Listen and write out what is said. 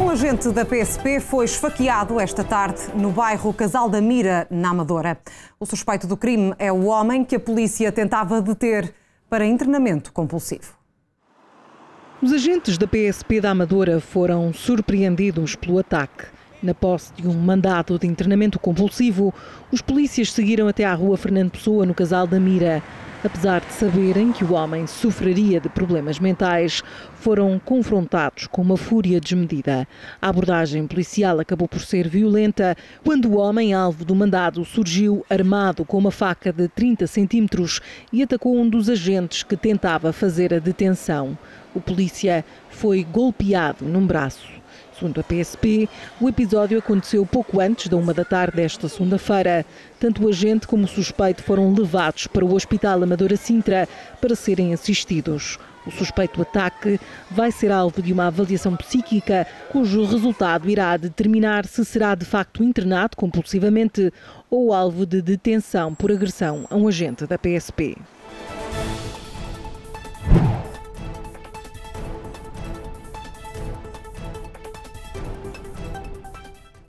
Um agente da PSP foi esfaqueado esta tarde no bairro Casal da Mira, na Amadora. O suspeito do crime é o homem que a polícia tentava deter para internamento compulsivo. Os agentes da PSP da Amadora foram surpreendidos pelo ataque. Na posse de um mandado de internamento compulsivo, os polícias seguiram até à rua Fernando Pessoa, no Casal da Mira. Apesar de saberem que o homem sofreria de problemas mentais, foram confrontados com uma fúria desmedida. A abordagem policial acabou por ser violenta quando o homem, alvo do mandado, surgiu armado com uma faca de 30 centímetros e atacou um dos agentes que tentava fazer a detenção. O polícia foi golpeado num braço. Segundo a PSP, o episódio aconteceu pouco antes da 1 da tarde desta segunda-feira. Tanto o agente como o suspeito foram levados para o Hospital Amadora Sintra para serem assistidos. O suspeito do ataque vai ser alvo de uma avaliação psíquica, cujo resultado irá determinar se será de facto internado compulsivamente ou alvo de detenção por agressão a um agente da PSP.